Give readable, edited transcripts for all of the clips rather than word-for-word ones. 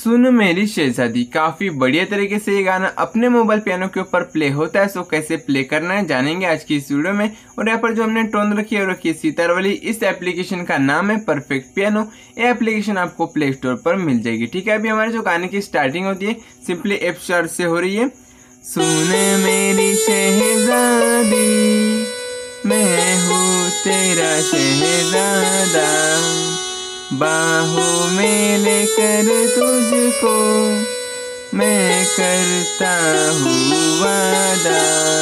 सुन मेरी शहजादी, काफी बढ़िया तरीके से ये गाना अपने मोबाइल पियानो के ऊपर प्ले होता है। सो कैसे प्ले करना है जानेंगे आज की इस वीडियो में। और यहाँ पर जो हमने टोन रखी है वो रखी है सितार वाली। इस एप्लीकेशन का नाम है परफेक्ट पियानो। ये एप्लीकेशन आपको प्ले स्टोर पर मिल जाएगी। ठीक है, अभी हमारे जो गाने की स्टार्टिंग होती है सिंपली एफ शार्प से हो रही है। सुन मेरी शहजादी, मैं हूँ तेरा शहजादा, बाहों में लेकर तुझको मैं करता हूँ वादा।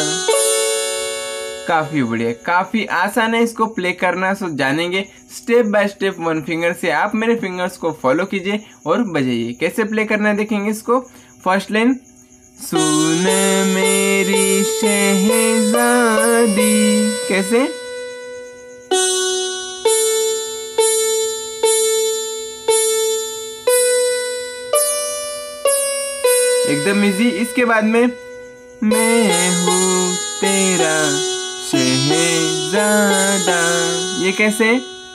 काफी बढ़िया, काफी आसान है इसको प्ले करना। सो जानेंगे step by step, one finger से आप मेरे फिंगर्स को फॉलो कीजिए और बजाइए। कैसे प्ले करना है देखेंगे इसको। फर्स्ट लाइन, सुन मेरी शहजादी, कैसे एकदम इजी। इसके बाद में मैं हूँ तेरा शहजादा, ये कैसे।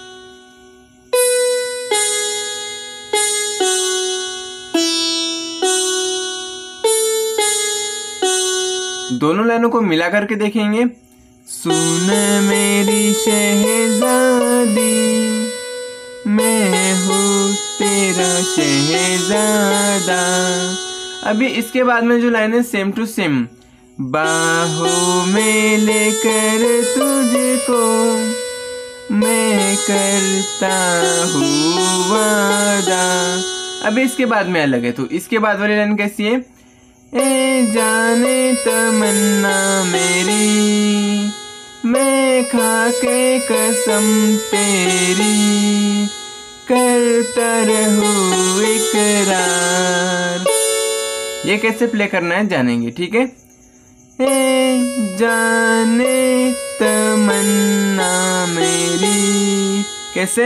दोनों लाइनों को मिला करके देखेंगे। सुन मेरी शहजादी, मैं हूँ तेरा शहजादा। अभी इसके बाद में जो लाइन है सेम टू सेम, बाहों में लेकर तुझको मैं करता हूँ वादा। अभी इसके बाद में अलग है, तो इसके बाद वाली लाइन कैसी है। ए जाने तमन्ना मेरी, मैं खाके कसम तेरी करता रहूं इकरार। ये कैसे प्ले करना है जानेंगे। ठीक है, ए जाने तमन्ना मेरी, कैसे।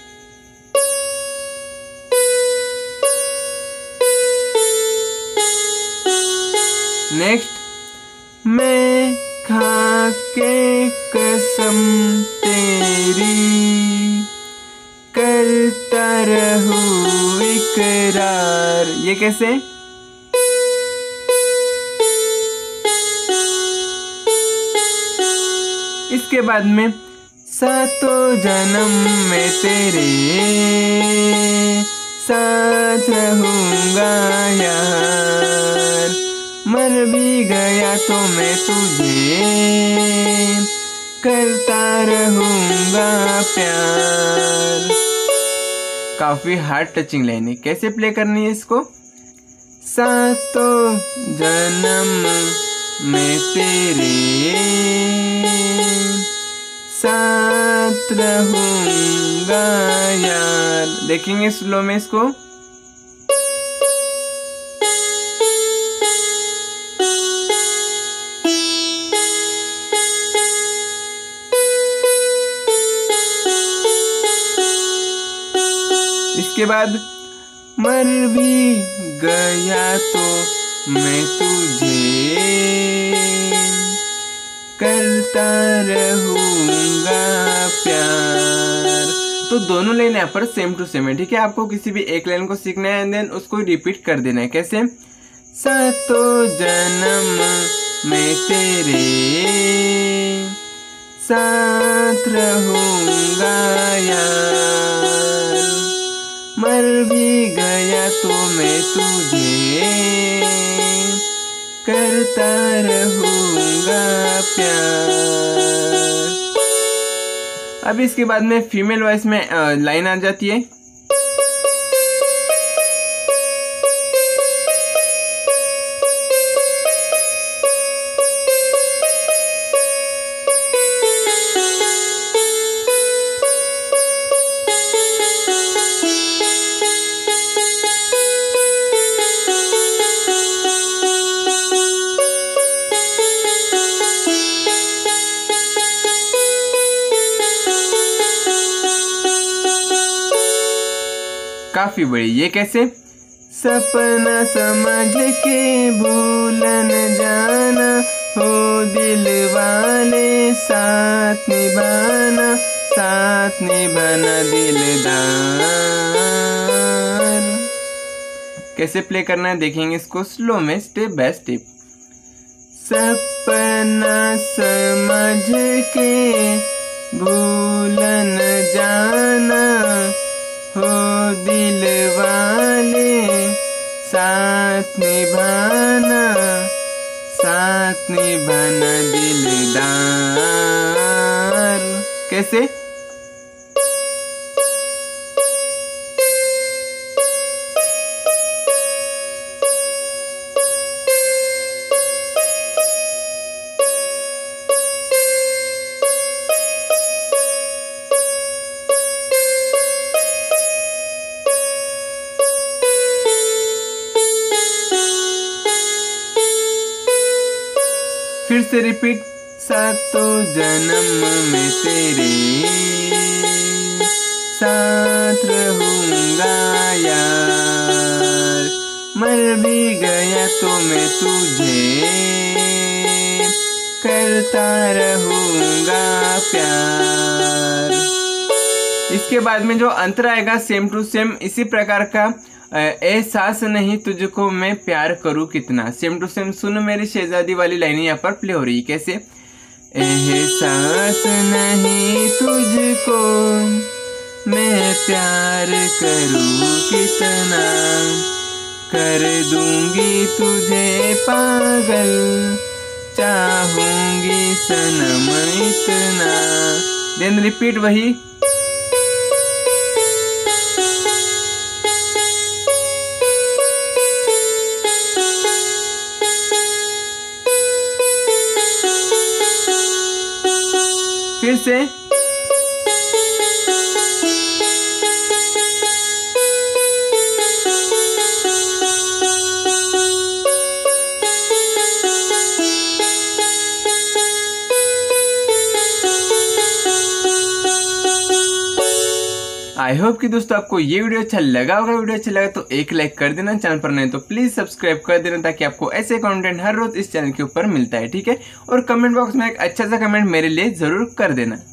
नेक्स्ट, मैं खाके कसम तेरी करता रहूं इकरार, ये कैसे। इसके बाद में सातों जन्म में तेरे साथ रहूंगा यार, मर भी गया तो मैं तुझे करता रहूंगा प्यार। काफी हार्ड टचिंग लाइन है। कैसे प्ले करनी है इसको। सातों जन्म में तेरे साथ रहूंगा यार, देखेंगे स्लो में इसको। इसके बाद मर भी गया तो मैं तुझे करता रहूंगा प्यार। तो दोनों लाइन यहाँ पर सेम टू सेम है। ठीक है, आपको किसी भी एक लाइन को सीखना है एंड देन उसको रिपीट कर देना है। कैसे। सातों जन्म में तेरे साथ रहूंगा यार, मर भी गया तो मैं तुझे करता रहूंगा प्यार। अब इसके बाद में फीमेल वॉइस में लाइन आ जाती है। काफी बड़ी, ये कैसे। सपना समझ के भूलन जाना, हो दिल वाले साथ निभाना, दिलदार। कैसे प्ले करना है देखेंगे इसको स्लो में स्टेप बाय स्टेप। सपना समझ के भूलन जाना हो दिल वाले साथ निभाना दिलदार। कैसे? फिर से रिपीट। सातों जन्म में तेरे साथ रहूंगा यार, मर भी गया तो मैं तुझे करता रहूंगा प्यार। इसके बाद में जो अंतर आएगा सेम टू सेम इसी प्रकार का। एहसास नहीं तुझको मैं प्यार करूँ कितना, सेम टू सेम सुनो मेरी शहजादी वाली लाइनें यहाँ पर प्ले हो रही है। कैसे? एहसास नहीं तुझको मैं प्यार करूँ कितना, कर दूंगी तुझे पागल चाहूंगी सनम इतना। देन रिपीट वही। फिर से। आई होप कि दोस्तों आपको ये वीडियो अच्छा लगा होगा। वीडियो अच्छा लगा तो एक लाइक कर देना, चैनल पर नहीं तो प्लीज सब्सक्राइब कर देना ताकि आपको ऐसे कंटेंट हर रोज इस चैनल के ऊपर मिलता है, ठीक है। और कमेंट बॉक्स में एक अच्छा सा कमेंट मेरे लिए जरूर कर देना।